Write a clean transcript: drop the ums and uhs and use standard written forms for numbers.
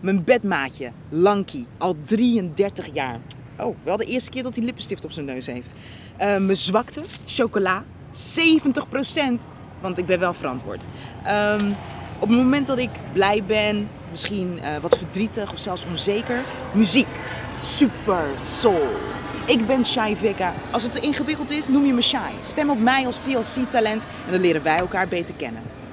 Mijn bedmaatje, Lanky, al 33 jaar. Oh, wel de eerste keer dat hij lippenstift op zijn neus heeft. Mijn zwakte, chocola, 70%. Want ik ben wel verantwoord. Op het moment dat ik blij ben, misschien wat verdrietig of zelfs onzeker. Muziek, super soul. Ik ben Shy Vega. Als het te ingewikkeld is, noem je me Shy. Stem op mij als TLC-talent en dan leren wij elkaar beter kennen.